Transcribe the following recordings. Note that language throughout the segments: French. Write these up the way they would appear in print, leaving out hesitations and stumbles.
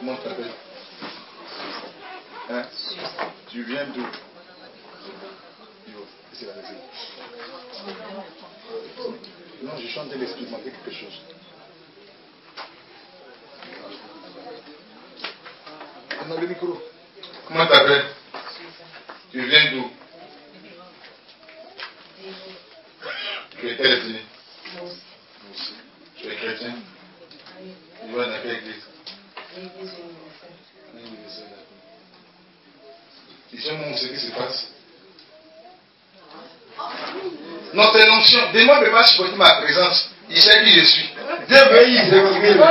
Comment tu t'appelles? Hein? Tu viens d'où? C'est la musique. Non, je chante de l'esprit, demander quelque chose. On a le micro. Comment tu t'appelles? Tu viens d'où? Tu es quelle ethnie? Moi aussi. Tu es chrétien? Tu vas dans quelle église? L'église universelle. Ici, on sait ce qui se passe. Non, c'est l'onction. Dis-moi, ne peut pas supporter ma présence. Il sait qui je suis. Dieu veut, il sait qui je suis.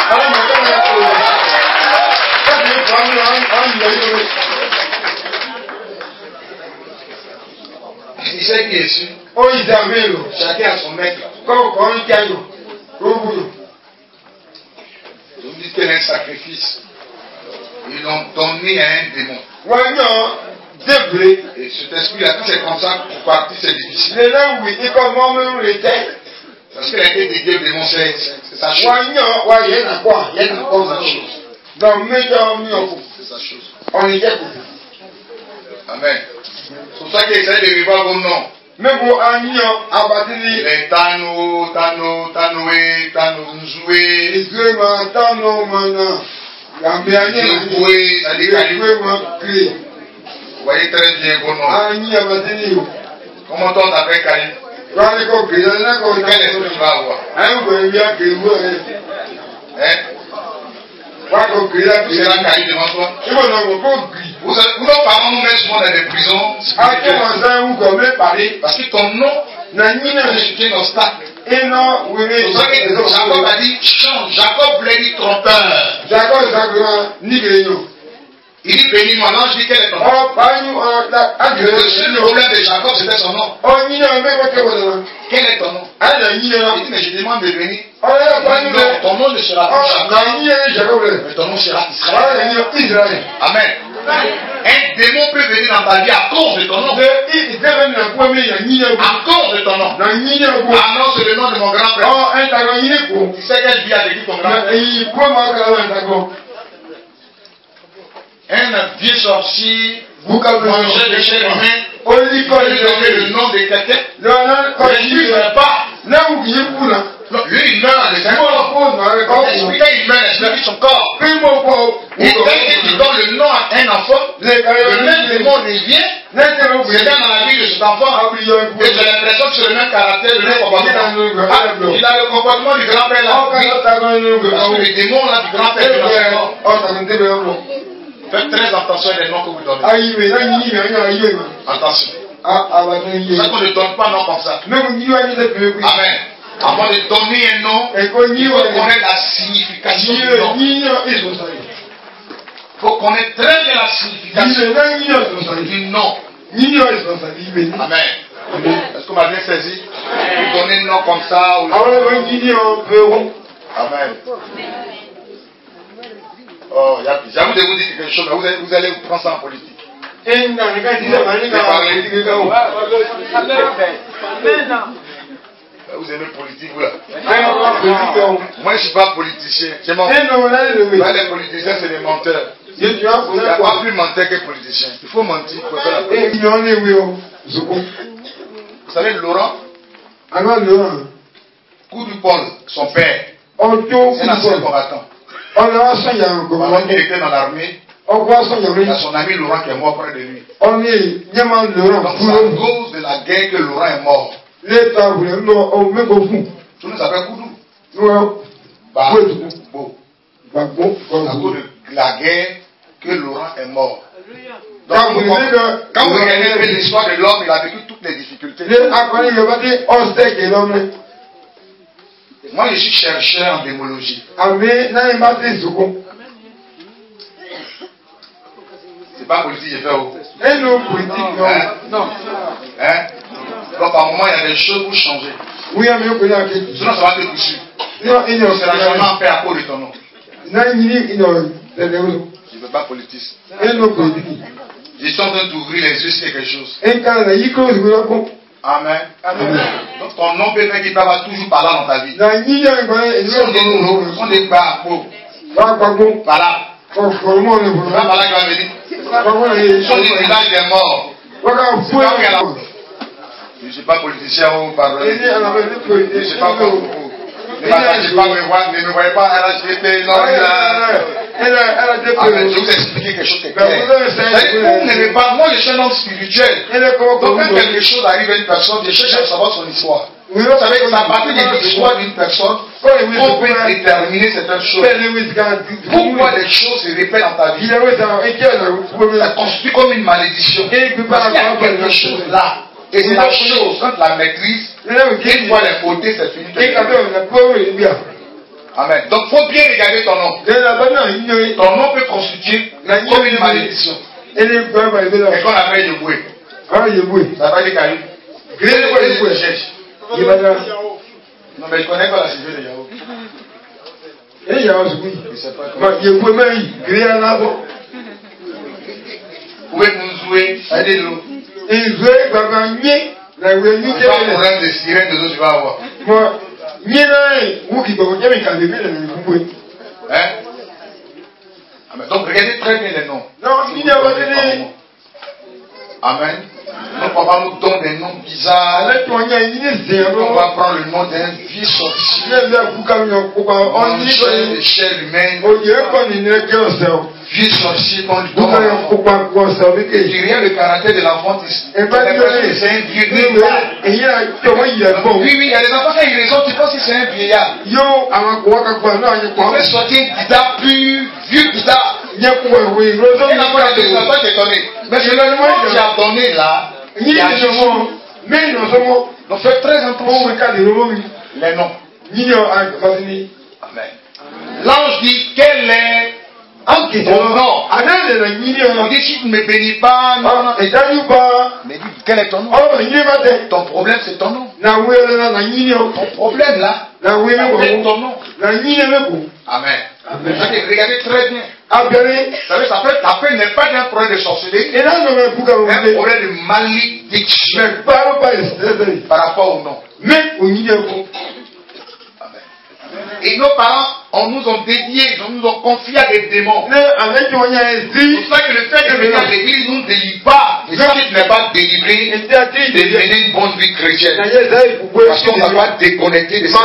Il sait qui je suis. Oh, Isabelle, chacun a son maître. Quand il gagne, vous dites qu'elle est un sacrifice. Ils l'ont donné à un démon. Ouais, non. Et cet esprit-là, quand c'est comme ça, pour partir, c'est difficile. Parce qu'il a été dédié au démon, c'est sa chose. C'est sa chose. Amen. C'est pour ça qu'il essaie de vivre vos noms. Les Tano, Tanoé, Tanonzoué, Yamboué, Adékalé. Vous voyez très bien vos noms. Comment on t'appelle Kali? Quel esprit tu vas avoir? Tu seras Kali devant toi? Nos parents nous mettent souvent dans des prisons. Parce que ton nom est un obstacle. Jacob a dit change. Jacob voulait dire trompeur. Il dit bénis-moi. Non, je dis quel est ton nom? Le seul problème de Jacob, c'était son nom. Quel est ton nom? Il dit mais je demande de bénir. Non, ton nom ne sera pas Jacob, mais ton nom sera Israël. Amen. Un démon peut venir dans ta vie à cause de ton nom. À cause de ton nom. Ah non, c'est le nom de mon grand-père. Tu sais quelle vie a vécu ton grand-père? Un vieux sorcier mangeait des chairs humaines. Il donnait le nom de quelqu'un. Mais lui ne meurt pas. Non, lui il meurt. L'esprit quand il meurt, l'esprit quitte son corps. Et dès qu'il donne le nom à un enfant, le même démon revient. C'est dans la vie de cet enfant. Et j'ai l'impression que c'est le même caractère, le même comportement. Il a le comportement du grand-père là. Parce que le démon là du grand-père est dans son corps. Faites très attention des noms que vous donnez. Attention. C'est ça qu'on ne donne pas un nom comme ça. Amen. Avant de donner un nom, il faut connaître la signification du nom. Il faut connaître très bien la signification du nom. Amen. Est-ce qu'on m'a bien saisi? Vous donnez un nom comme ça. Amen. Oh, j'avoue de vous dire quelque chose, mais vous allez vous prendre ça en politique. Vous aimez politique, vous là? Moi, je ne suis pas politicien. Je m'en fous. Les politiciens, c'est des menteurs. Il n'y a pas plus menteur que politicien. Il faut mentir pour faire la politique. Vous savez, Laurent, Koudou-Paul, son père, c'est un ancien combattant. Pendant qu'il était dans l'armée, il y a son ami Laurent qui est mort près de lui. Donc c'est à cause de la guerre que Laurent est mort. Tout nous s'appelle Koudou. À cause de la guerre que Laurent est mort. Donc, quand vous regardez l'histoire de l'homme, il a vécu toutes les difficultés. Moi, je suis chercheur en démologie. C'est pas politique, je fais où? Non. Hein? Donc, par moment, il y a des choses pour changer. Sinon, ça va te poursuivre. Tu ne seras jamais en paix à cause de ton nom. Je ne veux pas politique. Je suis en train d'ouvrir les yeux sur quelque chose. Amen. Donc ton nom peut faire qu'il va toujours parler dans ta vie. Si on dit nous, on dit pas, par là. Son village est mort. Je ne suis pas politicien ou parler. Je ne suis pas comme vous. Ne me voyez pas RHDP, non, je vais vous expliquer quelque chose de clair. Vous n'aimez pas, moi je suis un homme spirituel. Donc quand quelque chose arrive à une personne, je cherche à savoir son histoire. Vous savez que c'est à partir de l'histoire d'une personne qu'on peut déterminer certaines choses. Pourquoi les choses se répètent dans ta vie? Ça constitue comme une malédiction. Parce qu'il y a quelque chose là. Et c'est la chose, quand la maîtrise, une fois les fautes, c'est fini. Amen. Donc il faut bien regarder ton nom. Ton nom peut constituer comme une malédiction. Et qu'on appelle Yeboué. Ça va dire Caillou. Non mais je connais pas la civile de Yahoo. Où est Mounzoué? Aidez-nous. Pas problème de sirène de autres, tu vas avoir. Hein? Donc regardez très bien les noms. Amen. Donc on va nous donner des noms bizarres. On va prendre le nom d'un vieux sorcier. Des chairs humaines. Vieux sorcier qu'on lui donne. Tu regardes le caractère de l'enfant. C'est un vieux. Oui, il y a des enfants qui ont raison. Tu penses que c'est un vieillard. On fait sortir un guitare plus vieux guitare. Et la fois, il y a des enfants qui sont étonnés. Mais c'est le nom que tu as donné là. Il y a des gens. Donc faites très attention. Les noms. Amen. L'ange dit quel est ton nom? On dit si tu ne me bénis pas, non. Mais dis quel est ton nom? Ton problème c'est ton nom. Ton problème là, c'est ton nom. Amen. Regardez très bien. Vous savez, ça peut n'est pas un problème de sorcellerie, un problème de malédiction par rapport au nom. Et nos parents, on nous ont dédiés, on nous ont confié à des démons. C'est pour ça que le fait de venir à l'église ne nous délivre pas. Et si tu n'es pas délivré, de mener une bonne vie chrétienne. Parce qu'on n'a pas déconnecté de ça.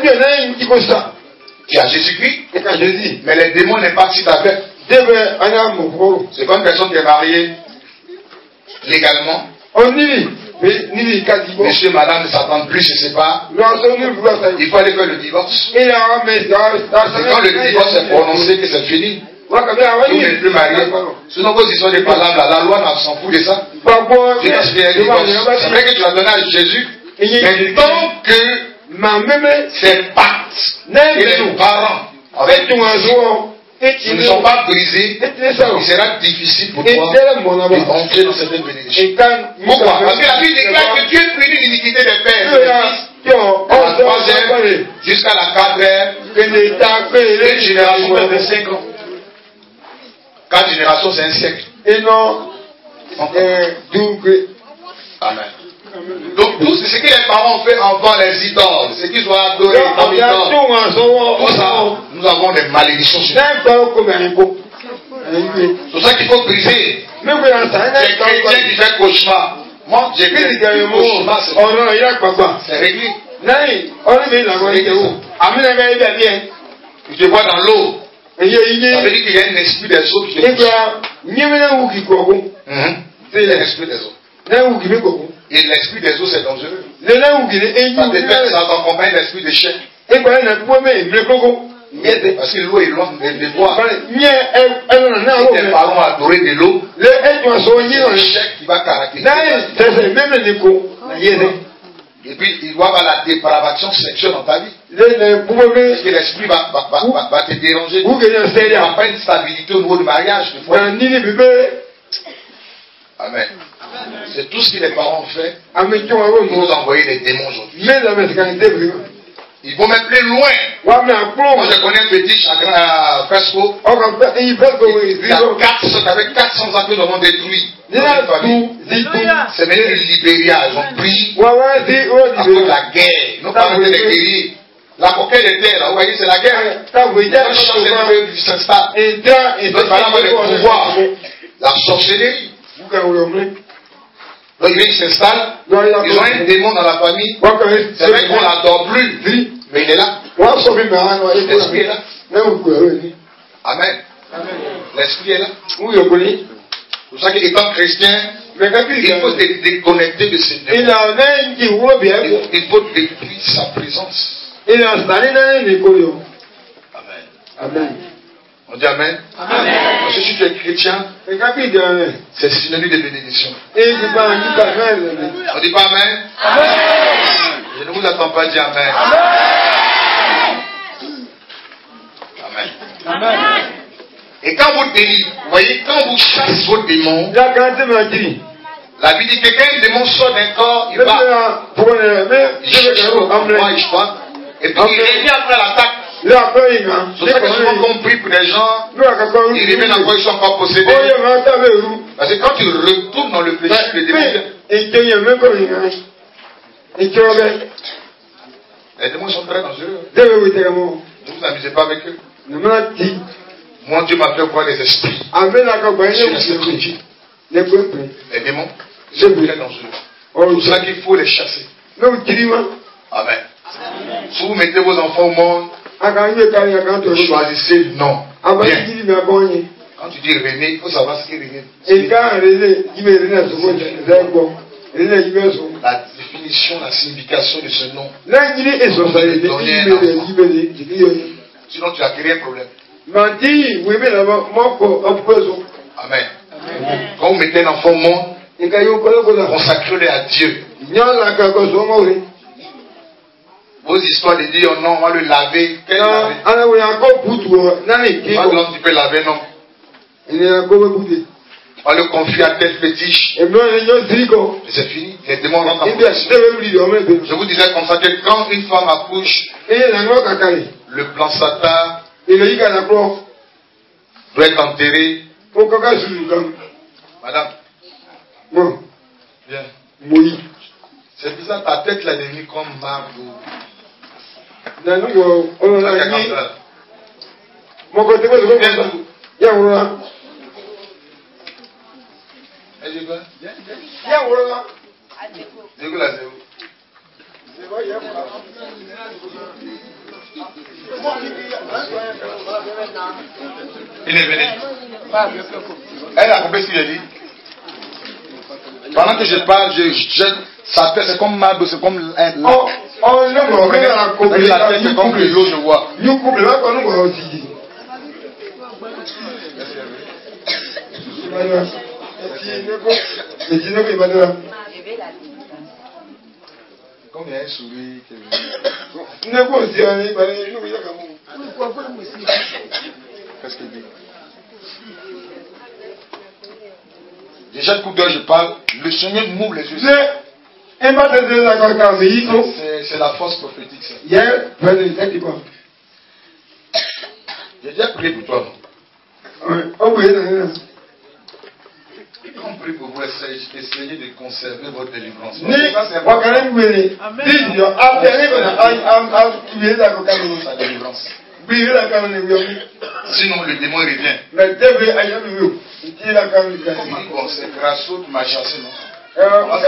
Tu as Jésus-Christ, mais les démons n'est pas si t'avais. C'est pas une personne qui est mariée légalement. Monsieur, madame ne s'attendent plus, je ne sais pas. Il faut aller faire le divorce. Et quand le divorce est prononcé, que c'est fini. Vous n'êtes plus marié. Sinon, vos histoires de palabres, la loi s'en fout de ça. C'est vrai que tu l'as donné à Jésus. Mais tant que c'est pacte et les parents avec ils ne sont pas brisés, il sera difficile pour toi d'entrer dans cette bénédiction. Pourquoi? Parce que la Bible déclare que Dieu punit l'iniquité des pères et des fils. La troisième jusqu'à la quatrième, une génération de 25 ans. 4 générations, c'est un siècle. Et non, amen. Donc tout ce que les parents ont fait avant les idoles, ce qu'ils ont adoré comme idoles, tout ça, nous avons des malédictions sur nous. C'est ça qu'il faut briser. Les chrétiens qui font cauchemar. Moi, j'ai fait des cauchemars, c'est réglé. Tu te vois dans l'eau. Ça veut dire qu'il y a un esprit des eaux qui te pousse. C'est l'esprit des eaux. Et l'esprit des eaux, c'est dangereux. Ça t'accompagne l'esprit des chiens. Parce que l'eau est loin de toi. Si tes parents adorent de l'eau, c'est le chien qui va caractériser. Et puis, il doit avoir la dépravation sexuelle dans ta vie. Parce que l'esprit va te déranger. Il n'y a pas une stabilité au niveau du mariage. Amen. C'est tout ce que les parents ont fait pour nous envoyer des démons aujourd'hui. Ils vont même plus loin. Moi, je connais un petit chagrin à Fresco. Il y a 400 ans que nous avons détruit. C'est même le Libéria. Ils ont pris à cause de la guerre. Nos parents étaient des guerriers. La conquête des terres, là, vous voyez, c'est la guerre. La chance qui s'installe. Donc, par exemple, le pouvoir, la sorcellerie. Donc, il s'installe. Ils ont un démon dans la famille. C'est vrai qu'on ne l'adore plus. Mais il est là. L'esprit est là. Amen. L'esprit est là. C'est pour ça qu'étant chrétien, il faut se déconnecter de ces démons. Il faut détruire sa présence. Amen. Amen. On dit Amen. Amen. Parce que si tu es chrétien, c'est synonyme de bénédiction. On dit pas Amen. Amen. Je ne vous attends pas dire Amen. Amen. Amen. Et quand vous délivrez, vous voyez, quand vous chassez vos démons, la vie dit que quand un démon sort d'un corps, il va. Il cherche l'endroit, il choisit. Et puis il revient après l'attaque. C'est pour ça que souvent compris pour les gens, ils reviennent encore, ils ne sont pas possédés. Parce que quand tu retournes dans le péché, le démon vient. Les démons sont très dangereux. Ne vous amusez pas avec eux. Moi, Dieu m'a fait voir les esprits. Les démons sont très dangereux. C'est pour ça qu'il faut les chasser. Amen. Si vous mettez vos enfants au monde, vous choisissez le nom. Bien. Quand tu dis René, il faut savoir ce qu'est René. La définition, la signification de ce nom. Sinon, tu as créé un problème. Amen. Quand vous mettez un enfant au monde, consacrez-le à Dieu. Vos histoires de dire oh non, on va le laver. Quel laver? Pas l'homme qui peut laver, non. On va le confier à tel fétiche. C'est fini. Les démons rentrent en possession. Je vous disais comme ça que quand une femme accouche, le placenta doit être enterré. Madame. Bien. C'est bizarre, ta tête là est devenue comme marbre. Il est venu. Elle a compris ce qu'il a dit. Pendant que je parle, je jette sa tête, c'est comme marbre, c'est comme un lac. La tête, c'est comme de l'eau, je vois. Comme il y a un sourire qui qu'est-ce qu'il dit? Déjà, le coup d'œil, je parle. Le Seigneur m'ouvre les yeux. C'est la force prophétique, ça. J'ai déjà prié pour toi. Quand on prie pour vous, essayez de conserver votre délivrance. Sa délivrance. Sinon, le démon revient. Bon, c'est grâce au tu m'as chassé, non? Et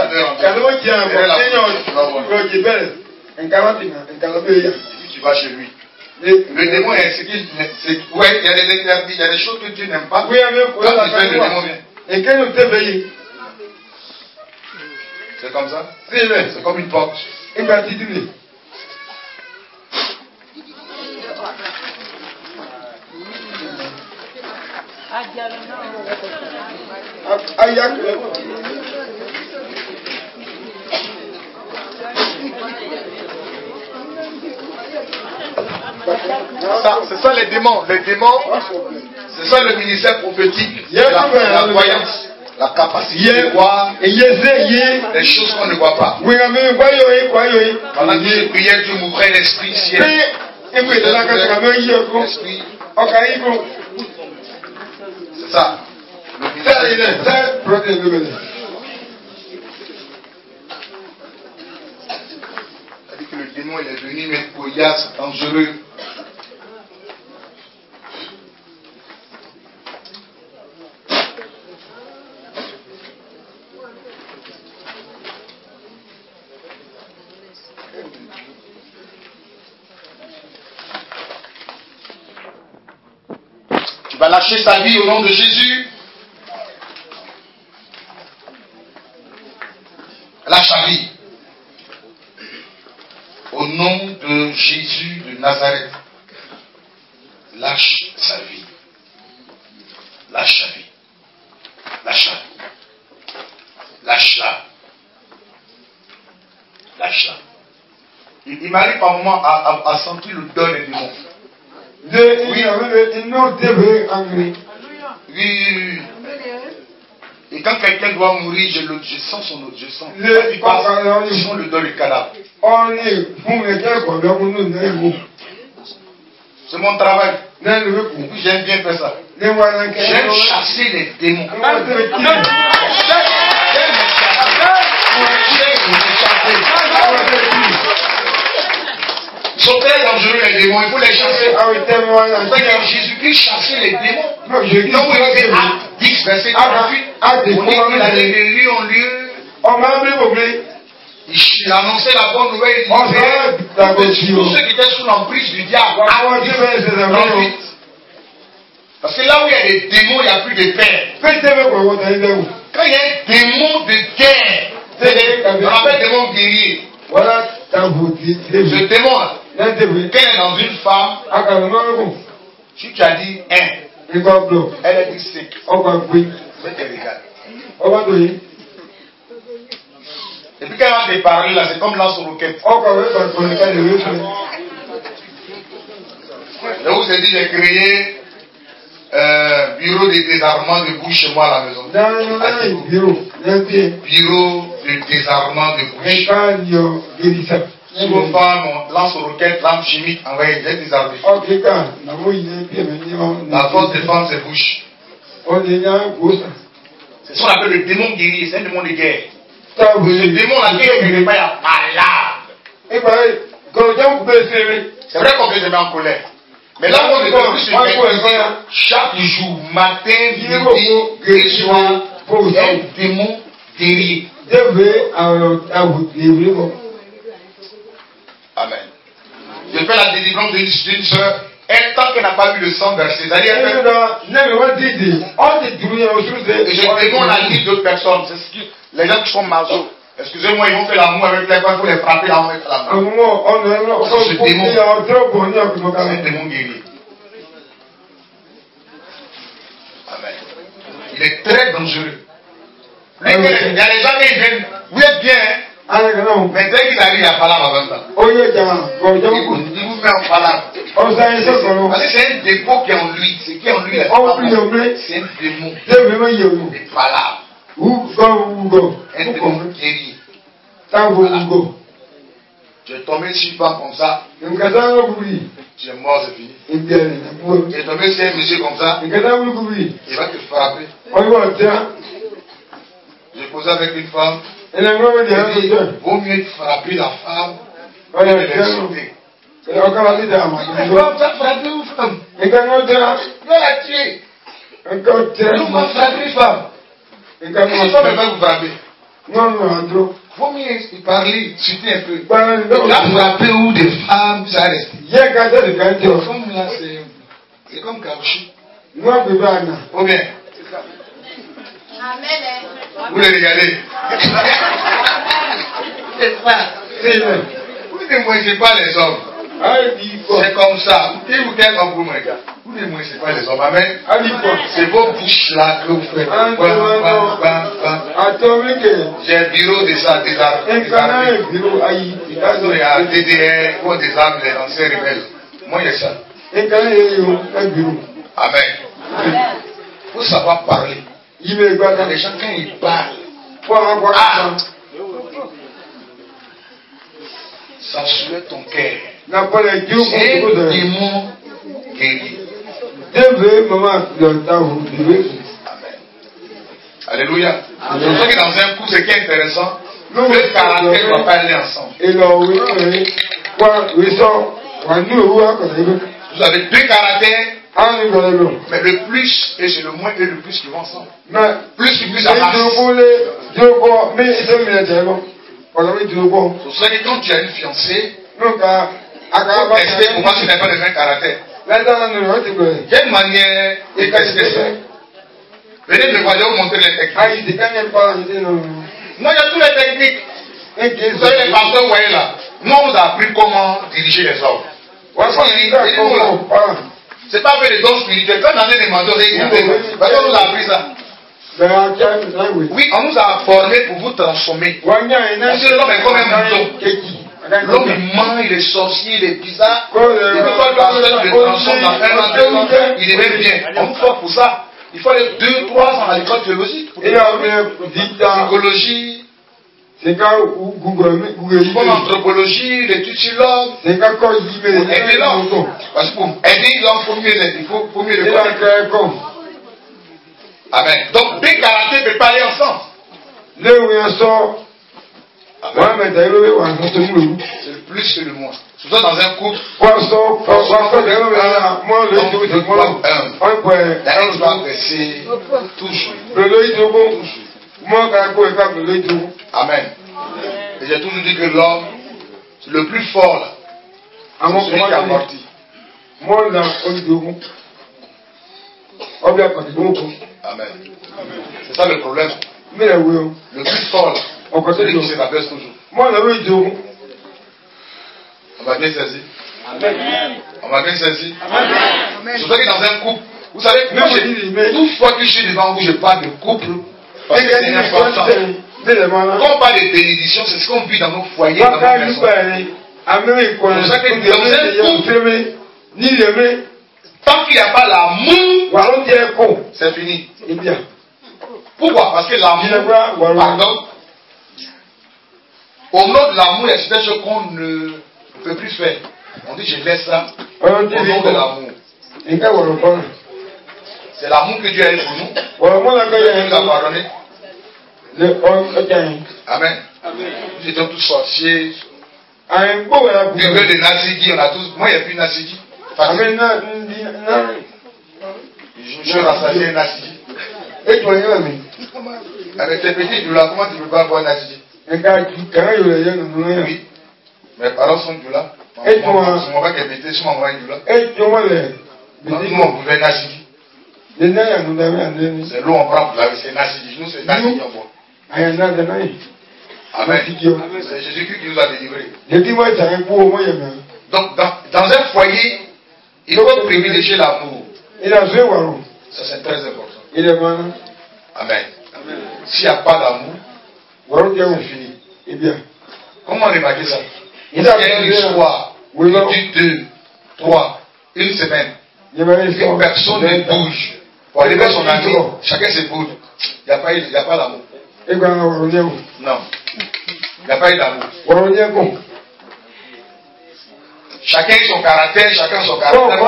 puis tu vas chez lui. Le démon est ce qu'il. Ouais, il y a des interdits, il y a des choses que Dieu n'aime pas. Quand tu fais, le démon vient. C'est comme ça? C'est comme une porte. C'est ça les démons. Les démons, c'est ça le ministère prophétique. La voyance, la capacité de voir les choses qu'on ne voit pas. Pendant que je priais, Dieu m'ouvrait l'esprit ciel. L'esprit. C'est ça. Le ministère. C'est-à-dire que le démon il est venu, mais Goliath dangereux. Tu vas lâcher sa vie au nom de Jésus. Lâche sa vie. Au nom de Jésus de Nazareth. Lâche sa vie. Lâche sa vie. Lâche-la. Lâche-la. Lâche-la. Il m'arrive par moment à sentir le don des démons. Oui. Et quand quelqu'un doit mourir, je sens son autre, je sens. Il passe, je sens le don du cadavre. C'est mon travail. J'aime bien faire ça. J'aime chasser les démons. Ils sont très dangereux les démons, il faut les chasser. Jésus-Christ chassait les démons. Donc il était Acte 10, verset 38. On dit qu'il allait de lieu en lieu. Il annonçait la bonne nouvelle. Il disait tous ceux qui étaient sous l'emprise du diable. Acte 10, verset 38. Parce que là où il y a des démons, il n'y a plus de paix. Quand il y a un démon de guerre, on appelle démon guerrier. Voilà. Ce démon-là, quand il est dans une femme, si tu as dit 1, elle a dit 5. C'est illégal. Et puis quand elle va te parler là, c'est comme lance-roquette. Je vous ai dit, j'ai créé bureau de désarmement de bouche chez moi à la maison. Bureau de désarmement de bouche. Si vos femmes lance-roquette, lame chimique, envoyez des désarmés. La force des femmes, c'est bouche. C'est ce qu'on appelle le démon guerrier, c'est un démon de guerre. Ce démon-là, qui est quelque part, il y a pas là. C'est vrai qu'on peut se mettre en colère. Mais là, on est plus sur chaque jour, matin, midi, et soir, il y a un démon guerrier. Amen. Je fais la délivrance d'une soeur. Elle, tant qu'elle n'a pas vu le sang versé, c'est-à-dire et je demande la liste d'autres personnes. C'est ce que les gens qui sont maso. Excusez-moi, ils vont faire l'amour avec les femmes, il faut les frapper là, on va faire l'amour. Ce démon, c'est un démon guerrier. Amen. Il est très dangereux. Il y a des gens qui viennent, vous êtes bien, hein? Mais dès qu'il arrive, il y a pas là avant ça. Il vous met en palabre. Parce que c'est un dépôt qui est en lui. Ce qui est en lui, c'est un démon. Des palabres. Un démon guerrier. Voilà. Tu es tombé sur une femme comme ça. Tu es mort, c'est fini. Tu es tombé sur un monsieur comme ça. Il va te frapper. J'ai posé avec une femme. Il vaut mieux frapper la femme que de l'insulter. Tu vas frapper une femme. Tu vas la tuer. Tu vas frapper une femme. La femme ne va vous frapper. Vaut mieux parler, insulter un peu. La frapper ou des femmes, ça reste. C'est comme caoutchouc. Ou bien. Amen. Vous les regardez. C'est ça. Vous ne moissez pas les hommes. C'est comme ça. Vous ne moissez pas les hommes. Amen. C'est vos bouches là que vous faites. J'ai un bureau de ça, des armes. Il y a DDR, ou des armes, les anciens rebelles. Moi, il y a ça. Amen. Il faut savoir parler. Il y a des gens quand ils parlent. Ça souhaite ton cœur. C'est un démon guerrier. Amen. Alléluia. Surtout que dans un coup, ce qui est intéressant, le caractère ne va pas aller ensemble. Vous avez deux caractères. Mais le plus et c'est le moins et le plus qui vont ensemble. Plus ça marche. C'est ça que quand tu as une fiancée, tester pour moi ce n'est pas le même caractère. Quelle manière de tester ça? Venez me voir, je vais vous montrer les techniques. Non, il y a toutes les techniques. Vous savez, les pasteurs, vous voyez là. Nous, on vous a appris comment diriger les hommes. C'est pas fait de dons spirituels. Quand on a demandé, on nous a appris ça. Oui, on nous a formés pour vous transformer. Parce que l'homme est comme un mouton. L'homme il ment, il est sorcier, il est bizarre. Et puis quand le pasteur le transforme dans un an, il devient bien. On nous forme pour ça. Il faut aller 2-3 ans à l'école théologique. Psychologie. Comme anthropologie, l'étude sur l'homme. Aider l'homme. Parce que pour aider l'homme, il faut mieux le connaître. Amen. Donc, deux caractères peuvent parler ensemble. C'est le plus que le moins. Surtout dans un couple. La haine va baisser toujours. Amen. Et j'ai toujours dit que l'homme, le plus fort là, c'est celui qui a morti. Amen. C'est ça le problème. Le plus fort là, c'est celui qui se rabaisse toujours. On va bien saisir. On va bien saisir. Surtout que dans un couple, vous savez, toute fois que je suis devant vous, je parle de couple. Parce que c'est important. Quand on parle de bénédiction, c'est ce qu'on vit dans nos foyers, dans nos maisons. C'est ça que dans un couple, tant qu'il n'y a pas l'amour, c'est fini. Pourquoi? Parce que l'amour, pardon, au nom de l'amour, il y a certaines choses qu'on ne peut plus faire. On dit je laisse ça au nom de l'amour. C'est l'amour que Dieu a eu pour nous. Il nous a pardonné. Amen. Nous étions tous sorciers. Buveaux de Nasigi, on a tous. Moi, il n'y a plus de Nasigi. Je suis rassasié Nasigi. Et toi, avec tes petits doulas, comment tu ne peux pas avoir Nasigi? Oui. Mes parents sont doulas. Mon père est pété, sur mon maman est doula. Nous, on pouvait Nasigi. C'est l'eau on prend pour laver, c'est Nasigi. Nous, c'est Nasigi on boit. Amen. C'est Jésus-Christ qui nous a délivrés. Donc, dans un foyer, il faut privilégier l'amour. Ça, c'est très important. Amen. S'il n'y a pas d'amour, c'est fini. Comment remarquer ça? Il y a une histoire, une, 2, 3, une semaine. Une personne ne bouge. Pour aller vers son ami, chacun se bouge. Il n'y a pas d'amour. Non. Il n'y a pas eu d'amour. Chacun son caractère, chacun son caractère.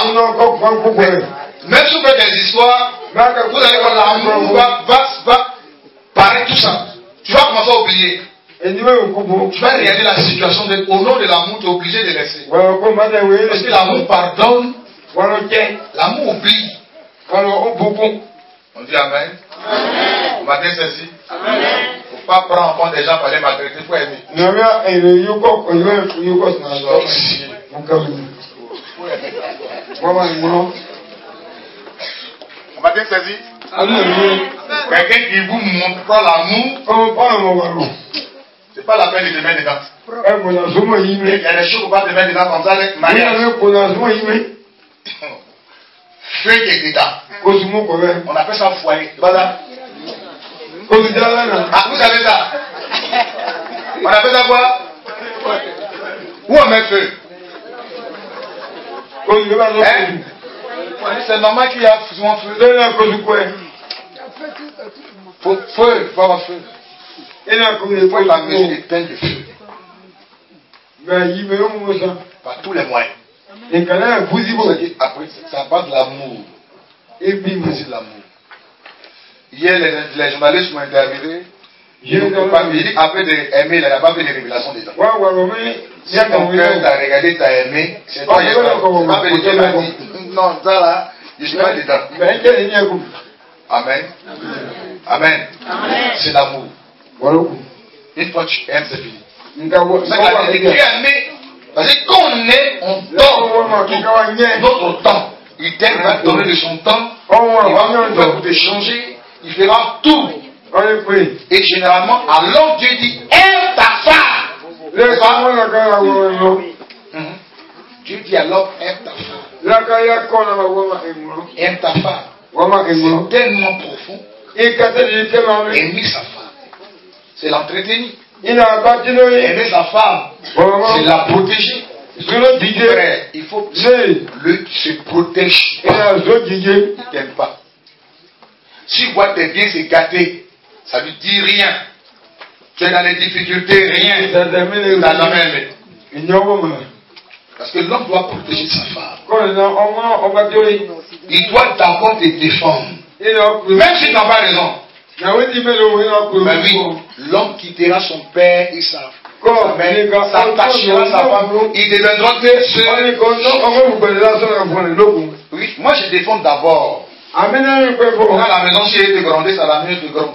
Même si vous faites des histoires, vous allez voir l'amour va paraître tout ça. Tu vas commencer à oublier. Tu vas regarder la situation au nom de l'amour, tu es obligé de laisser. Parce que l'amour pardonne, l'amour oublie. On dit Amen. On va bien saisir. Il ne faut pas prendre en compte des gens pour les maltraiter, il faut aimer. On va bien saisir. Quelqu'un qui vous montre l'amour, c'est pas la peine de te mettre dedans. Il y a des choses qu'on va te mettre dedans comme ça, avec mariage. Feu qui est dedans. On appelle ça foyer. Voilà. Ah, vous savez ça? On appelle ça quoi? Où on met feu? Hein? C'est normal qu'il y a souvent feu. Feu, il faut avoir feu. Il faut la mesure d'éteindre le feu. Par tous les moyens. Après, ça part de l'amour. Et puis, c'est l'amour. Hier, les journalistes m'ont interviewé. Il dit après d'aimer, il n'a pas fait de révélation dedans. Si ton cœur t'a regardé, t'a aimé, c'est toi qui es pas. Non, ça là, je ne suis pas dedans. Amen. Amen. C'est l'amour. Une fois que tu aimes, c'est fini. C'est ça qu'il a dit, tu as aimé. Parce que quand on est, on donne notre temps. Il t'aime, il va te donner de son temps. Il va tout faire pour te changer. Il fera tout. Et généralement, alors Dieu dit, aime ta femme. Dieu dit alors, aime ta femme. Aime ta femme. C'est tellement profond. Aimer sa femme, c'est l'entretenir. Aimer sa femme, c'est la protéger. Frère, il faut que se protège. Il ne t'aime pas. Si tu vois tes biens se gâter, ça ne lui dit rien. Tu es dans les difficultés, rien. Tu n'as jamais aimé. Parce que l'homme doit protéger sa femme. Il doit d'abord te défendre. Même si tu n'as pas raison. Mais oui, l'homme quittera son père et sa mère, s'attachera à sa femme, il deviendra que seul. Oui, moi je défends d'abord. Quand la maison, si elle est grandie, ça la mieux de grande.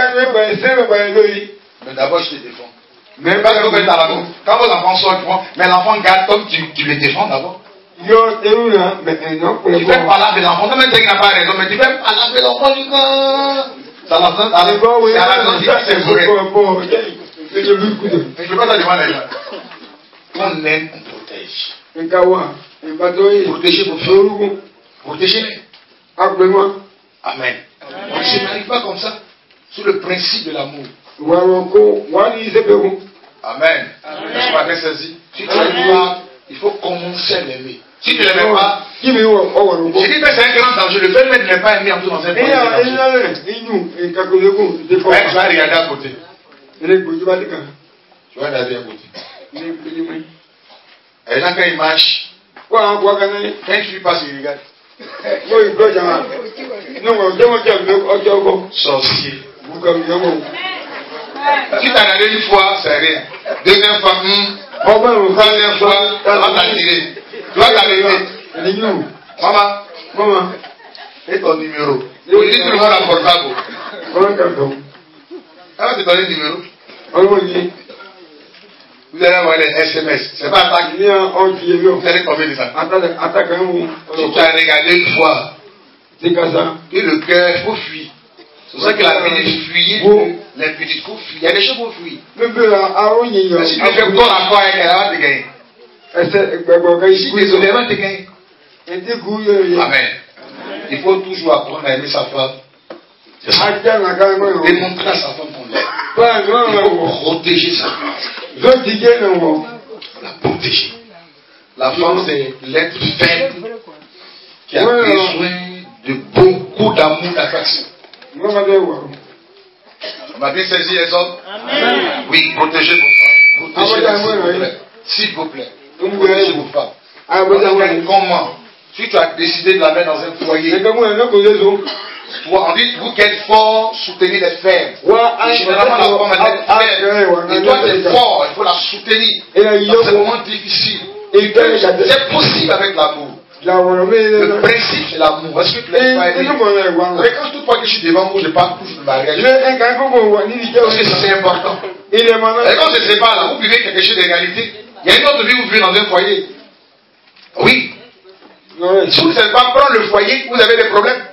Mais d'abord je te défends. Mais pas que vous êtes à la maison. Quand vos enfants sortent, mais l'enfant garde comme tu les défends d'abord. Tu fais pas laver l'enfant, même si tu n'as pas raison, mais tu fais pas laver l'enfant. Ça la sent à l'époque, c'est à la maison qui c'est vrai. Je ne peux pas te demander. On aime, on protège. Protégez vos filles. Protégez-les. Amen. On ne se marie pas comme ça. Sous le principe de l'amour. Amen. Je m'avais saisi. Si tu n'aimes pas, il faut commencer à l'aimer. Si tu ne l'aimes pas, je dis mais c'est un grand danger. Le fait de ne pas aimer en tout dans un foyer. Tu vas regarder à côté. Tu vas regarder à côté. Et là quand il marche, quand une fille passe, il regarde. Sorcier. Si tu as regardé une fois, c'est rien. Deuxième fois, troisième fois, on va t'attirer. Tu vas t'arrêter. Maman. Et ton numéro. Il dit que tu vas la portable. Elle va te donner le numéro. Vous allez avoir les SMS. C'est pas attaque. Vous allez combien de ça? Si tu as regardé une fois, et le cœur, il faut fuir. C'est pour ça que la vie est fuyée. L'impudicité, il faut fuir. Il y a des choses qu'il faut fuir. Mais si tu fais bon accord avec elle, elle va te gagner. Si désolé, elle va te gagner. Amen. Il faut toujours apprendre à aimer sa femme. C'est ça. Démontrer à sa femme qu'on l'aime. Il faut protéger sa femme. La protéger. La femme, c'est l'être faible qui a besoin de beaucoup d'amour, d'affection. On m'a bien saisi les hommes. Amen. Oui, protégez vos femmes. Protégez-les, s'il vous plaît. Protégez vos femmes. Comment? Si tu as décidé de la mettre dans un foyer, on dit, vous qui êtes fort, soutenez les faibles. Généralement, la femme est faible. Et toi, tu es fort, il faut la soutenir. Dans ces moments difficiles. C'est possible avec l'amour. Le principe, c'est l'amour. Est-ce que tu l'aimes pas aimer? Quand toute fois que je suis devant vous, je parle toujours de mariage. Parce que c'est important. Et quand on se sépare là, vous vivez quelque chose de réalité. Il y a une autre vie, vous vivez dans un foyer. Oui. Si vous ne savez pas prendre le foyer, vous avez des problèmes.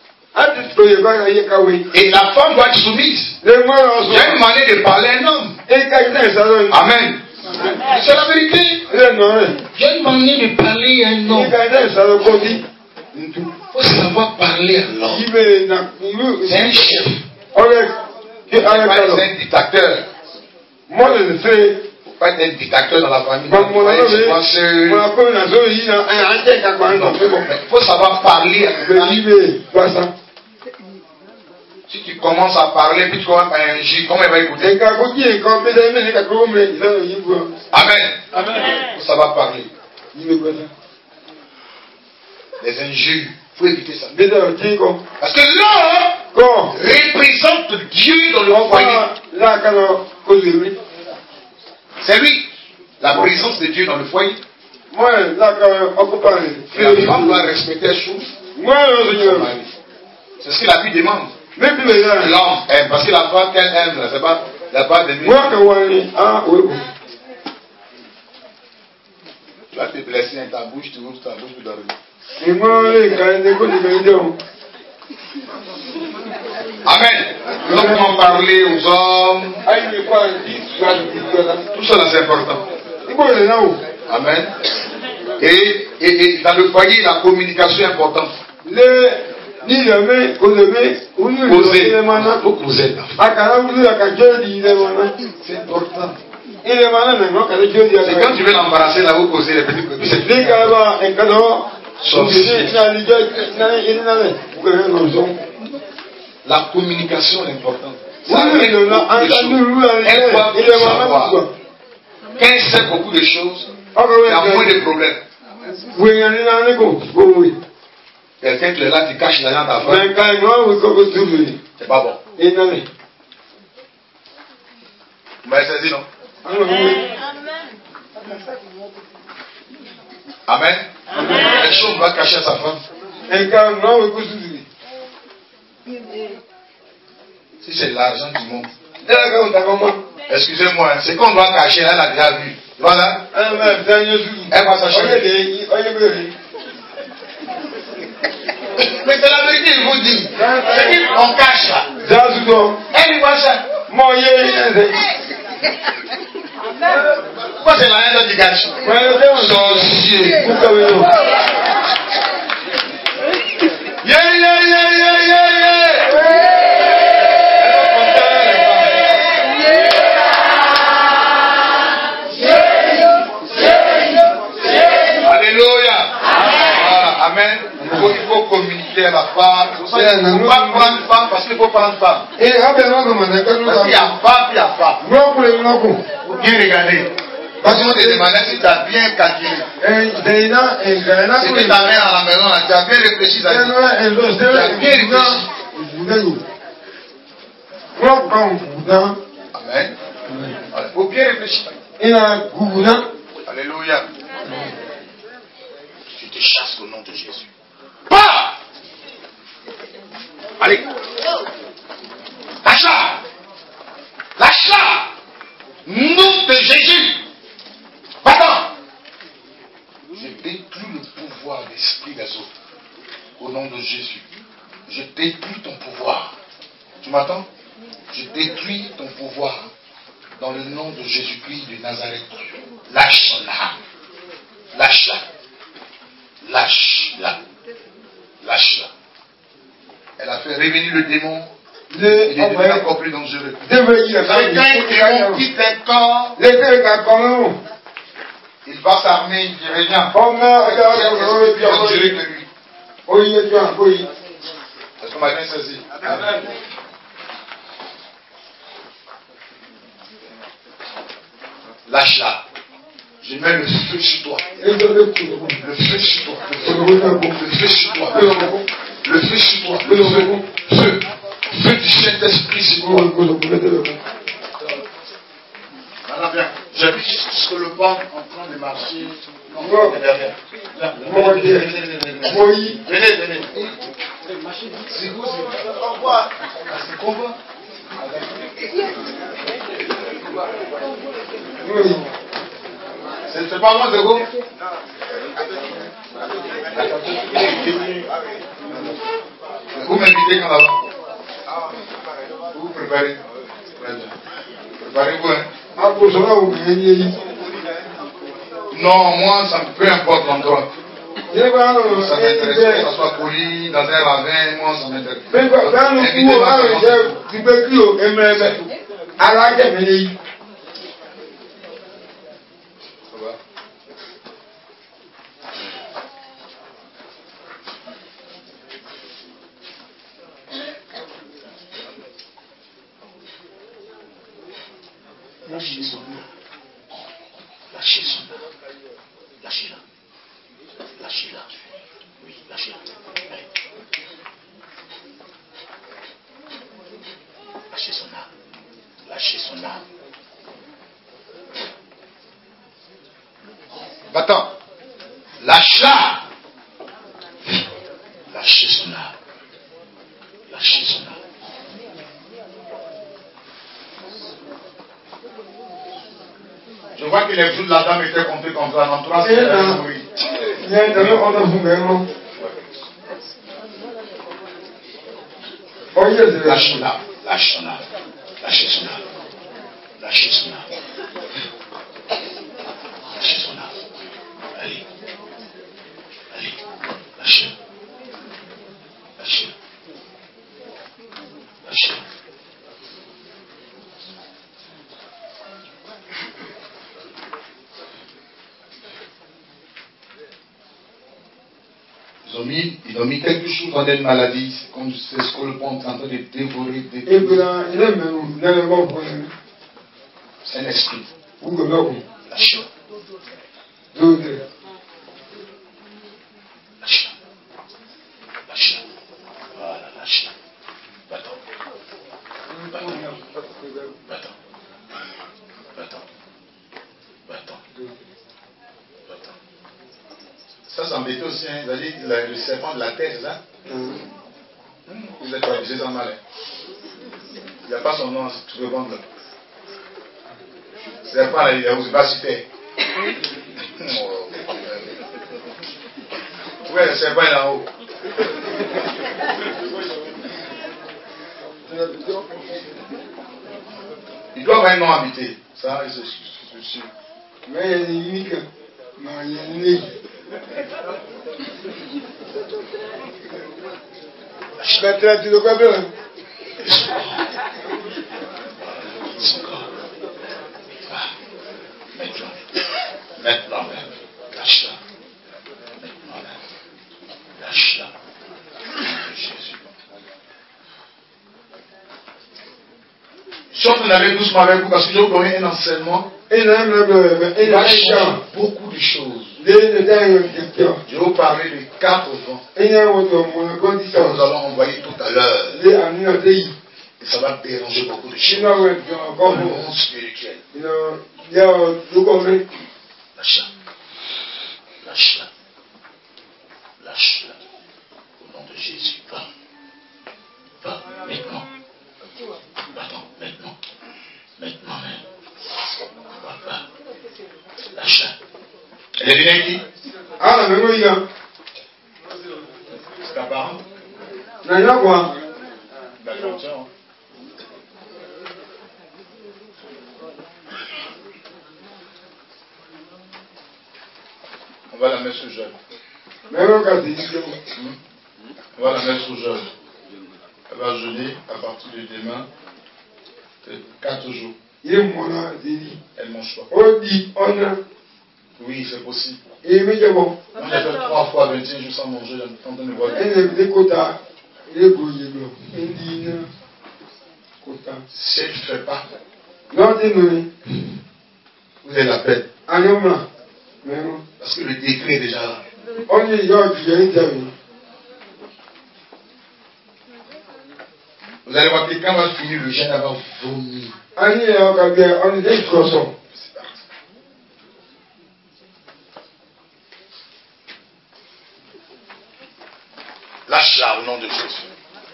Et la femme doit être soumise. Il y a une manière de parler à un homme. Amen. C'est la vérité. Il y a une manière de parler à un homme. Il faut savoir parler à l'homme. C'est un chef. C'est un dictateur. Il ne faut pas être un dictateur dans la famille. Il faut savoir parler à l'homme. Si tu commences à parler, puis tu commences à agir, comment il va écouter? Amen. Il faut savoir parler. Les injures, il faut éviter ça. Parce que l'homme représente Dieu dans le foyer. C'est lui. La présence de Dieu dans le foyer. La femme doit respecter les choses. C'est ce que la Bible demande. L'homme aime, parce que la femme qu'elle aime, c'est pas, il n'y a pas de tu vas te blesser dans ta bouche, tu ouvres ta bouche pour dormir. Amen. Nous allons parler aux hommes. Tout ça, c'est important. Amen. Et dans le foyer, la communication est importante. Poser. C'est important. C'est quand tu veux l'embarrasser là, vous posez les petits produits. La communication est importante. Elle doit savoir. Quand elle sait beaucoup de choses, il y a moins de problèmes. Quelqu'un qui est là, tu caches l'argent à ta femme. C'est pas bon. Mais c'est dit non. Amen. Quelque chose va cacher à sa femme. Si c'est l'argent du monde. Excusez-moi, c'est qu'on doit cacher, elle a déjà vu. Voilà. Elle va s'acheter. Mais c'est la vérité, il vous dit. C'est qu'on cache là. Elle va ça. Pourquoi c'est la haine du cache? Sorcier. Alléluia. Amen. Il faut communiquer à la femme. Il ne faut pas prendre femme parce qu'il faut prendre femme. Parce qu'il y a femme, il y a femme. Il faut bien regarder. Parce qu'on te demandait si tu as bien calculé. Si tu t'amènes à la maison, tu as bien réfléchi. Tu as bien réfléchi. Amen. Il faut bien réfléchir. Alléluia. Je te chasse au nom de Jésus. Pas! Allez. Lâche-la. Lâche-la. Nom de Jésus. Va-t'en. Je détruis le pouvoir d'esprit des autres. Au nom de Jésus. Je détruis ton pouvoir. Tu m'entends? Je détruis ton pouvoir. Dans le nom de Jésus-Christ de Nazareth. Lâche-la. Lâche-la. Lâche-la. Lâche-la. Elle a fait revenir le démon. Il est devenu encore plus dangereux. Quelqu'un qui quitte un corps, il va s'armer, il dit rien. Est-ce qu'on m'a bien saisi? Lâche-la. Je mets le feu sur toi. Le feu sur toi. Le feu sur toi. Le feu sur toi. Le feu. Feu du Saint-Esprit sur toi. Maintenant, bien. J'habite jusqu'au le banc en train de marcher. Non, derrière. Venez. C'est vous, c'est quoi? C'est combat. C'est pas moi, c'est vous? Vous m'invitez quand là-bas? Vous vous préparez? Préparez-vous, hein? Non, moi, ça me peu importe l'endroit. Ça m'intéresse que ça soit poli, dans un ravin, moi, ça m'intéresse. Lâchez son nom. Lâchez son nom. Lâchez-la. Lâchez-la. Oui, lâchez-la. Allez. Lâchez son âme. Lâchez son âme. Va-t'en. Lâche-la. Lâchez son âme. Lâchez son âme. Je vois que les jours de la dame étaient comptés comme ça. Dans 3 semaines, elle a mouru. Lâche son âme. Lâche son âme. Lâchez son âme. Lâchez son âme. Lâchez son âme. Allez. Allez. Lâchez. Lâchez. Lâchez. Ils ont mis quelque chose dans une maladie, c'est comme c'est ce que le pont est en train de dévorer. C'est un esprit. Lâche. Lâche. Lâche. Voilà, lâche. Va-t'en. Va-t'en. Va-t'en. Va-t'en. Va-t'en. Va-t'en. Ça, c'est embêté aussi, hein. Vous avez dit le serpent de la terre, c'est ça? Vous êtes obligé d'en mal. Il n'y a pas son nom, c'est tout le monde là. Serpent là, il vous va super. Ouais, le serpent est là-haut. Il doit avoir un nom habité. Ça, c'est sûr. Mais il y a des uniques. Non, il y a une unique. Je vais te dire quoi bien. Son corps. Maintenant même. Lâche-la. Maintenant même. Lâche-la. Jésus. Je suis en train d'aller doucement avec vous parce que je vous donne un enseignement. Il va changer beaucoup de choses. Je vais vous parler de 4 vents que nous allons envoyer tout à l'heure. Et ça va déranger beaucoup de choses. Dans le monde spirituel. Lâche-la. Lâche-la. Lâche-la. Au nom de Jésus. Va. Va. Maintenant. Va-t'en. Maintenant. Maintenant même. Va. Lâche-la. Elle est venue qui? Ah, mais oui, là. C'est ta parente? Non, il y a quoi? D'accord, tiens. On va la mettre sous jeûne. Mais non, quand c'est On va la mettre sous jeûne. Elle va jeûner à partir de demain. 4 jours. Elle ne mange pas. Oui, c'est possible. Moi, j'ai fait 3 fois 21 jours sans manger. J'ai en train de voir. Si elle ne fait pas, vous avez la peine. Parce que le décret est déjà là. Vous allez voir que quand on va finir le jeûne, elle va vomir. Lâche-la au nom de Jésus.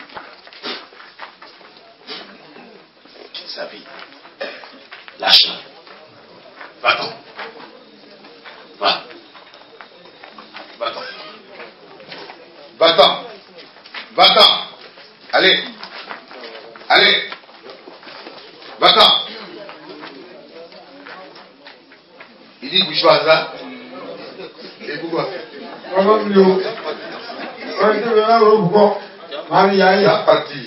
Sa vie. Lâche-la. Va-t'en. Va. Va-t'en. Va-t'en. Va-t'en. Allez. Allez. Va-t'en. Il dit bouge pas ça. Et pourquoi? Tu vas partir.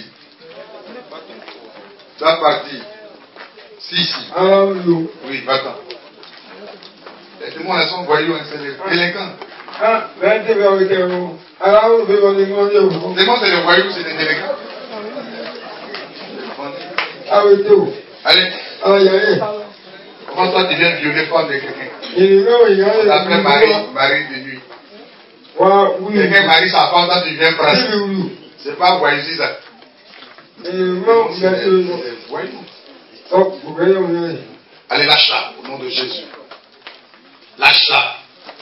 Tu vas partir. Si. Oui, va-t'en. Les démons, elles sont voyous, c'est les délinquants. Les démons, c'est les voyous, c'est les délinquants. Allez. Comment toi tu viens violer femme de quelqu'un? Après Marie de nuit. Quelqu'un marie sa femme, toi tu viens prendre. C'est pas voyou, c'est ça. C'est voyou. Allez, lâche-la, au nom de Jésus. Lâche-la.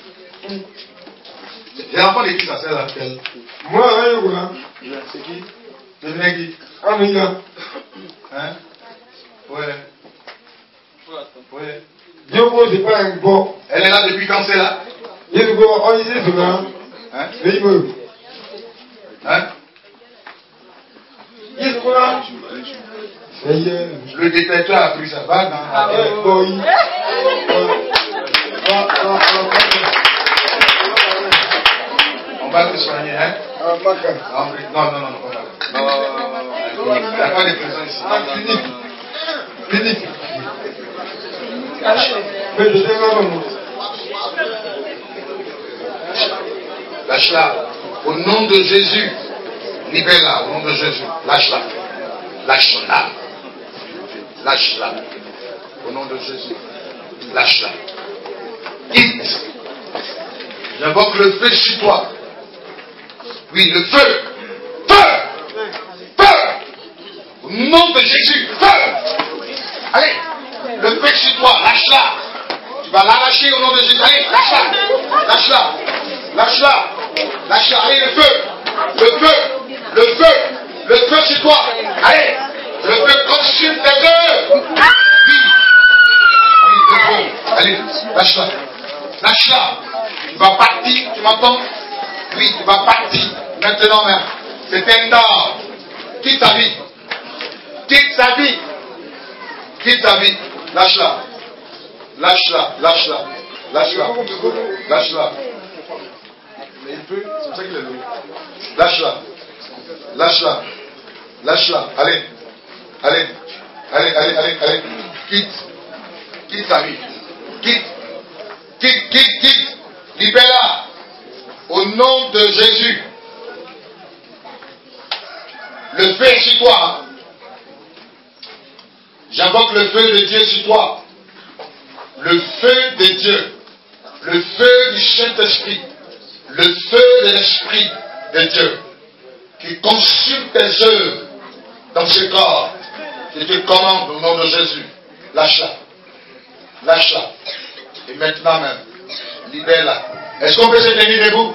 Les enfants d'église, ça sert à laquelle? Moi, c'est qui? Le négri. Amina. Hein? Ouais. Ouais. Diogo, c'est pas un bon. Elle est là depuis quand c'est là? Diogo, on y est souvent. Hein? Hein? Diogo, le détecteur a pris sa bague. On va te soigner, hein? Non, non, non, non. Il n'y a pas de présence ici. Philippe. Lâche-la. Au nom de Jésus. Libère-la. Au nom de Jésus. Lâche-la. Lâche-la. Lâche-la. Au nom de Jésus. Lâche-la. Quitte. J'invoque le feu sur toi. Oui, le feu. Feu. Feu. Au nom de Jésus. Feu. Allez. Le feu sur toi. Lâche-la. Tu vas l'arracher au nom de Jésus. Allez, lâche-la. Lâche-la. Lâche-la. Lâche-la. Allez, le feu. Le feu. Le feu. Le feu sur toi. Allez. Le feu consume tes œuvres. Oui. Oui, le feu. Allez, lâche-la. Lâche-la. Tu vas partir, tu m'entends? Oui, tu vas partir. Maintenant même. C'est un temps. Quitte ta vie. Quitte sa vie. Quitte ta vie. Lâche-la. Lâche-la. Lâche-la. Lâche-la. Lâche-la. Mais il peut, c'est pour ça qu'il est loué. Lâche-la. Lâche-la. Lâche-la. Allez. Allez. Allez, allez, allez, allez. Quitte. Quitte ta vie. Quitte. Quitte, quitte, quitte. Libère-la. Au nom de Jésus. Le feu est sur toi. J'invoque le feu de Dieu sur toi. Le feu de Dieu. Le feu du Saint-Esprit. Le feu de l'Esprit de Dieu. Qui consume tes œuvres dans ce corps. Je te commande au nom de Jésus. Lâche-la. Lâche-la. Et maintenant même, libère-la. Est-ce qu'on peut se tenir debout?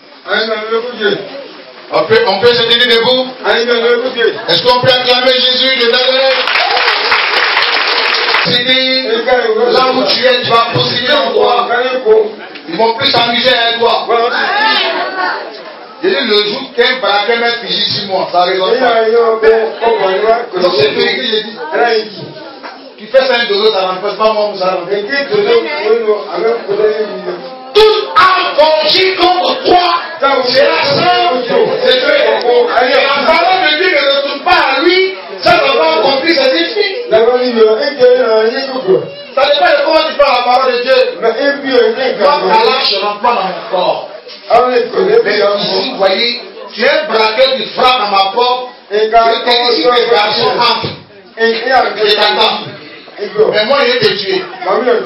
On peut se tenir debout? Est-ce qu'on peut acclamer Jésus de Nazareth? C'est dit, là où tu es, tu vas posséder en toi. Ils vont plus s'amuser avec toi. Il dit le jour qu'un braquet met figé 6 mois, ça résonne pas. Donc c'est ce que j'ai dit. Tu fais ça un dodo, ça n'empêche pas moi, ça n'empêche pas. Toute âme forgée contre toi, c'est la seule. C'est vrai. Et la parole de Dieu ne retourne pas à lui, ça ne va pas accomplir ses défis. Ça dépend de comment tu parles la parole de Dieu. Moi, Allah se remplit dans mon corps. Mais ici, vous voyez, tu es un braquet qui frappe à ma porte. Je te dis si tes garçons entrent. Je t'attends. Mais moi, il est te tuer. Vous ne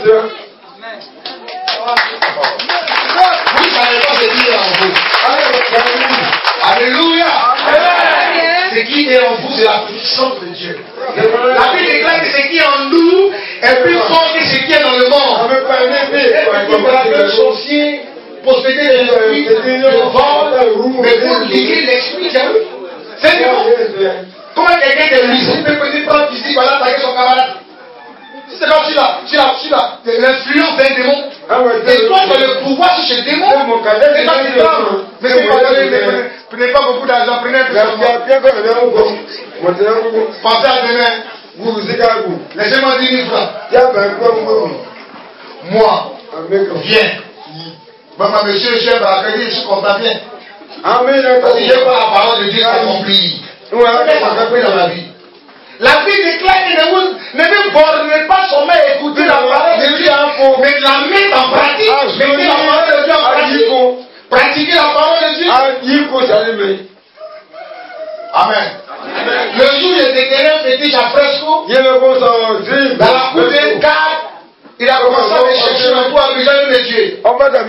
savez pas ce qui est en vous. Alléluia. Ce qui est en vous, c'est la puissance de Dieu. La Bible déclare que ce qui est en nous est plus fort que ce qui est dans le monde. Et tu braques le sorcier, posséder l'esprit, le vol, mais pour lire l'esprit, c'est bon. Comment quelqu'un de lucide peut peut-être prendre ici, voilà, attaquer son camarade? C'est comme si l'influence d'un démon. Et toi, tu as le pouvoir sur ce démon. C'est pas du temps. Mais c'est pas donné. Prenez pas beaucoup d'argent. Prenez un peu de pensez à demain. Laissez-moi 10 000 francs. Moi, viens. Maman, monsieur, chef, je suis content, bien. Parce que j'ai pas la parole de Dieu accomplie. Accomplie dans ma vie. La Bible déclare que ne vous bornez pas seulement à écouter la parole de Dieu, mais la mettre en pratique. Mettez la parole de Dieu en pratique. Pratiquez la parole de Dieu. Amen. Le jour où les terrains fétiches à fresco, dans la cour d'un cadre, il a commencé à me chercher un coup à me tuer.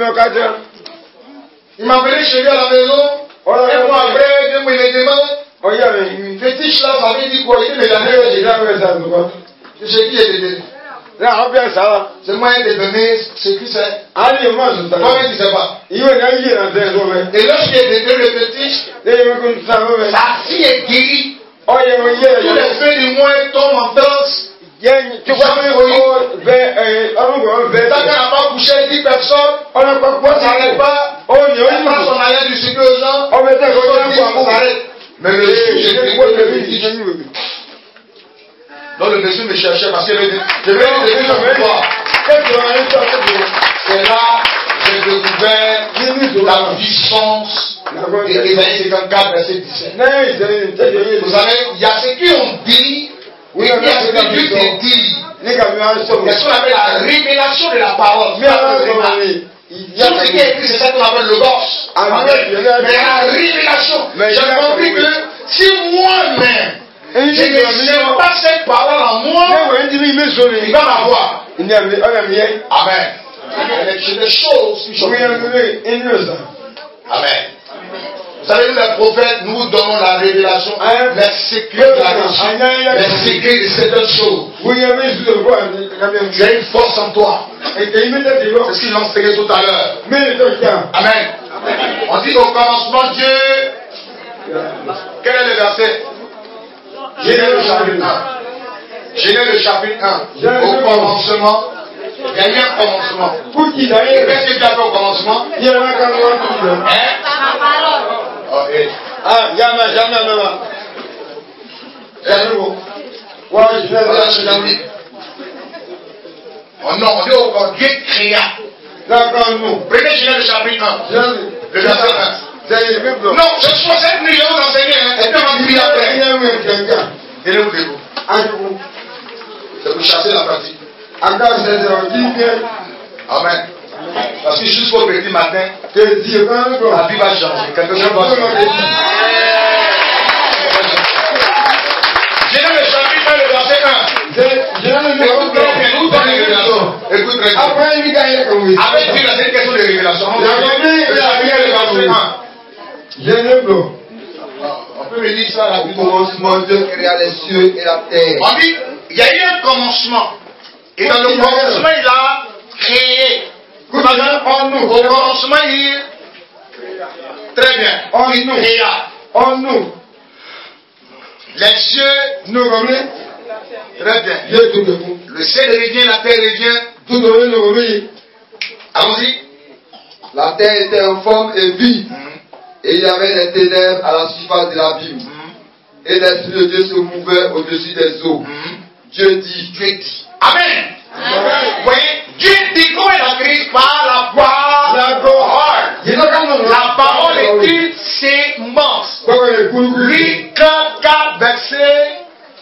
Il m'a appelé chez lui à la maison. Un mois après, 2 mois, il me demande. Fétiche là, ça veut dire quoi? Il me l'a dit. C'est ce qui est donné. C'est moyen de donner ce qui c'est. Toi-même tu sais pas. Et lorsqu'il est donné le petit, sa fille est guérie. Tous les feux du moins tombent en transe. Tant qu'elle n'a pas couché 10 personnes, on n'arrête pas. Elle prend son arrière du sucre aux gens. On s'arrête. Mais le sujet est donc le monsieur me cherchait parce que je vais le voir. C'est là que j'ai découvert la puissance d'Ésaïe 54, verset 17. Vous savez, il y a ceux qui ont dit, et puis il y a ce que Dieu te dit. C'est ce qu'on appelle la révélation de la parole. Tout ce qui est écrit, c'est ça qu'on appelle le gosse. Mais la révélation. J'ai compris que si moi-même, je ne sais pas cette parole en moi, il va m'avoir. Amen. C'est des choses qui sont. Amen. Vous savez, nous les prophètes, nous donnons la révélation, les secrets de la nation, les secrets de certaines choses. Tu as une force en toi. C'est ce qu'ils ont enseigné tout à l'heure. Amen. On dit au commencement Dieu. Quel est le verset? Genèse le chapitre 1. Genèse le chapitre 1. Au commencement. Il y a eu un commencement. Qu'est-ce que tu as fait au commencement? Oh non, on dit au Dieu créa. Prenez Genèse le chapitre 1. Le verset 1. Non, je suis 7 millions d'enseignants. Et puis on dit après. Et là, vous c'est pour chasser la pratique. Amen. Parce que jusqu'au petit matin, la vie va changer. Quelque chose va changer. Genèse le chapitre 1, le verset 1. Écoute très bien. Avec Dieu, c'est une question de révélation. Le chapitre 1, le verset 1. On peut me dire ça à la Bible. Commencement, Dieu créa les cieux et la terre. On dit, il y a eu un commencement. Et dans le commencement, il a créé. Au commencement, il. Très bien. Il créa. Les cieux. Très bien. Le ciel revient, la terre revient. Allons-y. La terre était en forme et vide. Et il y avait des ténèbres à la surface de l'abîme. Et l'Esprit de Dieu se mouvait au-dessus des eaux. Dieu dit. Amen. Vous voyez, Dieu dit comment il a créé par la parole. La parole est une sémence. Luc 4, verset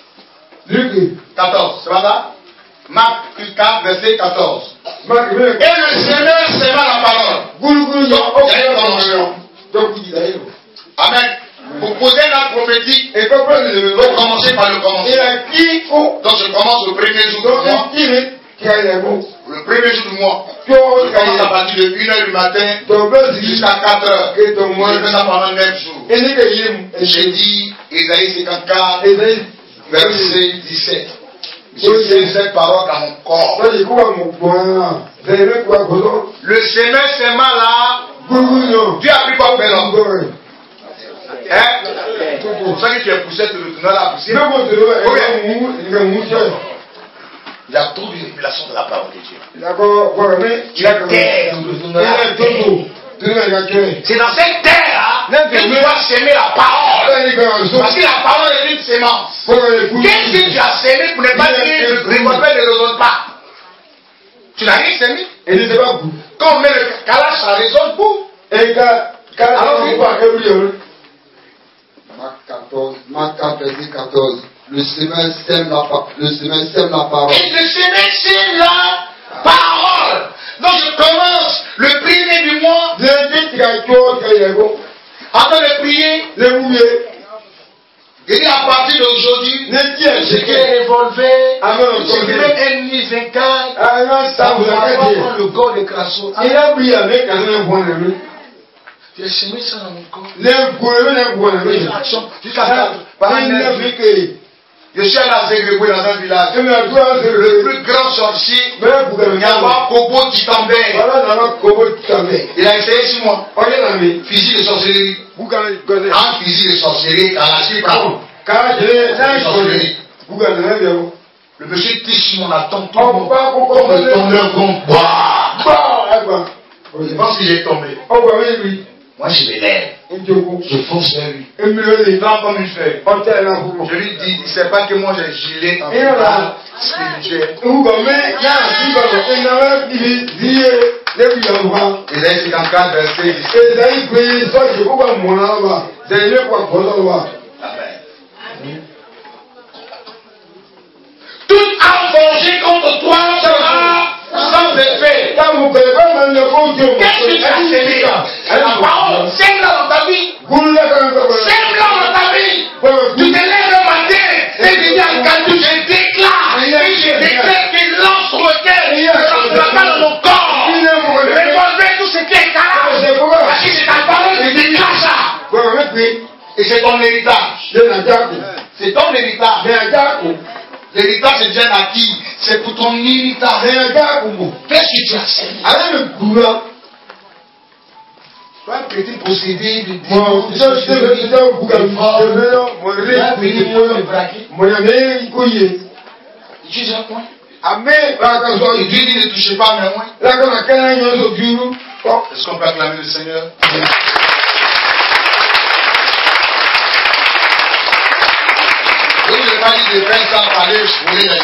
14. C'est pas ça? Marc 4, verset 14. Et le Seigneur sèma la parole. Il y a une commencement. Amen. Vous posez la prophétique et vous commencez par le commencement. Donc je commence le premier jour du mois. Le premier jour du mois. Je commence à partir de 1h du matin jusqu'à 4h. Je fais ça pendant 9 jours. J'ai dit Ésaïe 54, verset 17. J'ai fait cette parole dans mon corps. Le Seigneur sèma là. Dieu a pris quoi pour l'homme? C'est pour ça que tu es poussé de retourner à la poussière. Il y a trop de révélation de la parole de Dieu. C'est dans cette terre que tu dois s'aimer la parole. Parce que la parole est une sémence. Qu'est-ce que tu as sémé pour ne pas dire le récolter ne résonne pas? Tu n'as rien sémé. Quand on met le calage, ça résonne pour. Marc 4, verset 14. Le semeur sème la parole. Et le semeur sème la parole. Donc je commence le premier du mois. Avant de prier. Il dit à partir d'aujourd'hui, ce qui est revolver, ce qui est ennemi 24, ça va avoir le corps de Crasso. Tu as semé ça dans mon corps. Jusqu'à Je suis allé à Zégréboué dans un village. Le plus grand sorcier, Nyaba Kobo Kitambé. Il a essayé sur moi. Fusil de sorcellerie. Un fusil de sorcellerie, le monsieur tisse sur mon attente. Comme le tombeur qu'on boit. Je pense qu'il est tombé. Moi je m'élève. Je fonce vers lui. Il prend comme une feuille. Je lui dis, il ne sait pas que moi j'ai gilet en final spirituel. Ésaïe 54, verset 17. Amen. Toute arme forgée contre toi sera sans effet. Qu'est-ce que tu as sémé? La parole, sème-la dans ta vie. Sème-la dans ta vie. Tu te lèves le matin et tu dis à Kadou, je déclare qu'il lance sur le cœur, ne lancera pas dans mon corps. Révolvez tout ce qui est calme. Parce que c'est ta parole qui déclare ça. Et c'est ton héritage. C'est ton héritage. L'héritage c'est déjà acquis. C'est pour ton héritage. Qu'est-ce que tu as sémé? Tu as petit possédé de démons. Tu sais quoi? Et Dieu dit ne touchez pas à mes mains. Est-ce qu'on peut acclamer le Seigneur? Vous n'avez pas dit de faire ça pour aller voler les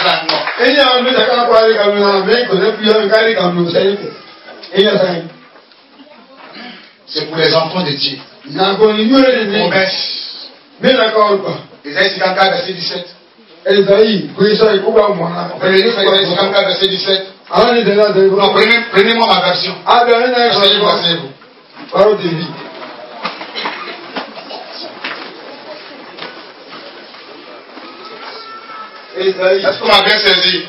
gens, non. C'est pour les enfants de Dieu. Promesse. Ésaïe 54, verset 17. Esaïe 54, verset 17. Non, prenez-moi ma version. Asseyez-vous. Parole de vie. Est-ce qu'on m'a bien saisi?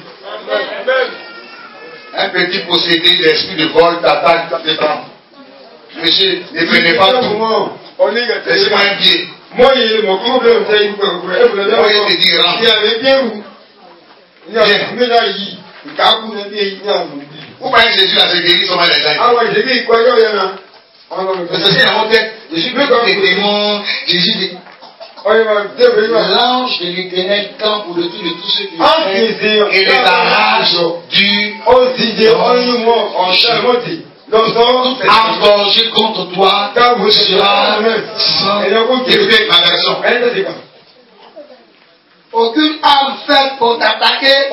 Un petit possédé d'esprit de vol t'attaque quand t'es temps. Monsieur, ne prenez pas tout. Laissez-moi un pied. Moi, il mon problème, c'est une moi, il te dit rentre. Il y avait bien où? Il y avait vous voyez Jésus à se guérir sur les gens. Ah ouais, j'ai dit quoi, il y en a. C'est dans mon tête. Jésus peut comme des démons. Jésus dit. L'ange de l'Éternel campe au-dessus de tous ceux qui le craignent et les arrache du engorgé contre toi sera sans. Écoutez ma version. Aucune arme faite pour t'attaquer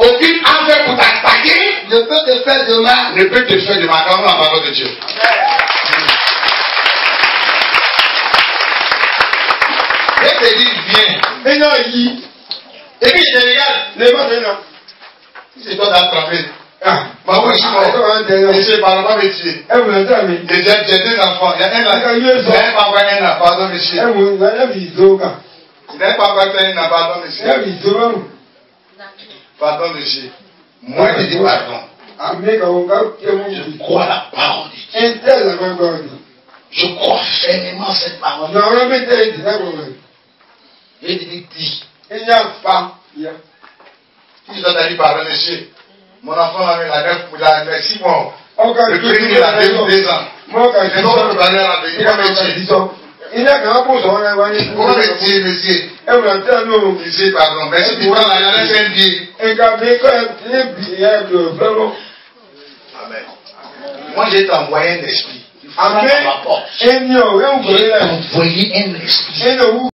ne peut te faire de mal. Comme la parole de Dieu. Je te dis viens. Et puis je te regarde. C'est toi d'attraper. Bah oui, je suis mort. Monsieur, pardon, pas métier. J'ai deux enfants. Il y a un enfant. Il n'avait pas encore un an. Pardon, monsieur. Il n'avait pas encore un an. Pardon, monsieur. Pardon, monsieur. Moi, je dis pardon. Je crois la parole de Dieu. Je crois fermement cette parole. Et il dit, il n'y a pas. Si je dois dire pardon, monsieur. Mon enfant a 6 mois. Le premier, il a 2 ans. Les autres, il a métier. Il a qu'un bon son. Comment métier, monsieur? Monsieur, pardon. Merci pour ça, il a laissé un billet. Amen. Moi, j'ai envoyé un esprit. Amen. J'ai envoyé un esprit.